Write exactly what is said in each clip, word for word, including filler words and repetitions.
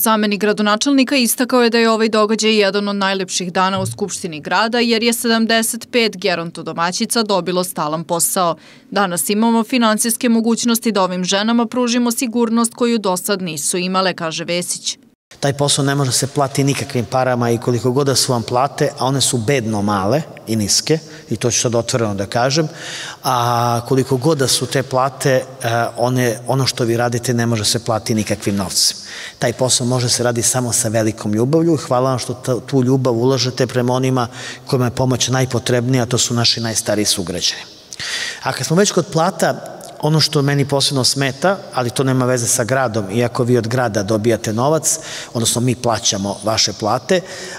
Zamenik gradonačelnika istakao je da je ovaj događaj jedan od najlepših dana u Skupštini grada jer je sedamdeset pet gerontodomaćica dobilo stalan posao. Danas imamo finansijske mogućnosti da ovim ženama pružimo sigurnost koju do sad nisu imale, kaže Vesić. Taj posao ne može se plati nikakvim parama i koliko god da su vam plate, a one su bedno male i niske, i to ću sad otvoreno da kažem, a koliko god da su te plate, one, ono što vi radite ne može se plati nikakvim novcem. Taj posao može se radi samo sa velikom ljubavlju. Hvala vam što tu ljubav ulažete prema onima kojima je pomoć najpotrebnija, a to su naši najstariji sugrađani. A kad smo već kod plata, ono što meni posebno smeta, ali to nema veze sa gradom, iako vi od grada dobijate novac, odnosno mi plaćamo vaše plate,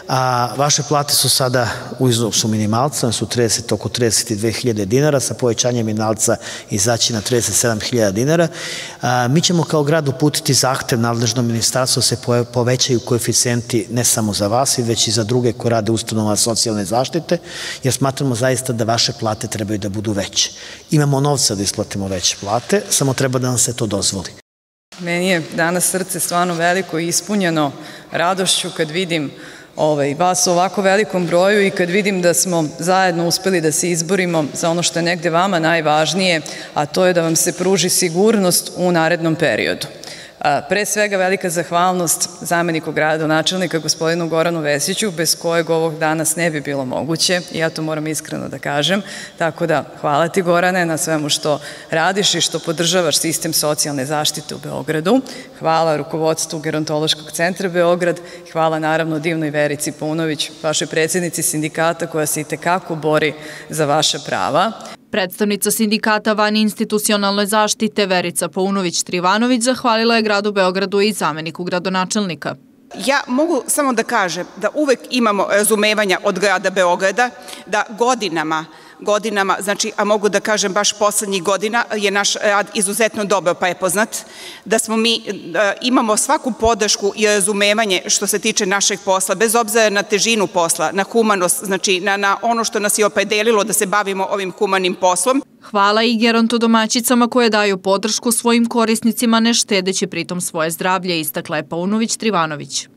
a vaše plate su sada u iznosu minimalca, su trideset, oko trideset dve hiljade dinara, sa povećanjem minimalca izaći na trideset sedam hiljada dinara. A, mi ćemo kao grad uputiti zahtev nadležnom ministarstvu da se povećaju koeficijenti ne samo za vas, već i za druge koji rade u ustanovama socijalne zaštite, jer smatramo zaista da vaše plate trebaju da budu veće. Imamo novca da isplatimo veće plate, samo treba da nam se to dozvoli. Meni je danas srce stvarno veliko i ispunjeno radošću kad vidim vas u ovako velikom broju i kad vidim da smo zajedno uspeli da se izborimo za ono što je negde vama najvažnije, a to je da vam se pruži sigurnost u narednom periodu. Pre svega velika zahvalnost zameniku gradonačelnika gospodinu Goranu Vesiću, bez kojeg ovog danas ne bi bilo moguće, i ja to moram iskreno da kažem, tako da hvala ti Gorane na svemu što radiš i što podržavaš sistem socijalne zaštite u Beogradu, hvala rukovodstvu Gerontološkog centra Beograd, hvala naravno divnoj Verici Paunović, vašoj predsjednici sindikata koja se i tekako bori za vaša prava. Predstavnica sindikata vaninstitucionalne zaštite Verica Paunović-Trivanović zahvalila je gradu Beogradu i zameniku gradonačelnika. Ja mogu samo da kažem da uvek imamo razumevanja od grada Beograda, da godinama, godinama, znači, a mogu da kažem baš poslednjih godina je naš rad izuzetno dobro prepoznat, da smo mi, imamo svaku podršku i razumevanje što se tiče našeg posla, bez obzira na težinu posla, na humanost, znači na ono što nas je opredelilo da se bavimo ovim humanim poslom. Hvala i gerontodomaćicama koje daju podršku svojim korisnicima ne štedeći pritom svoje zdravlje, istakla je Paunović-Trivanović.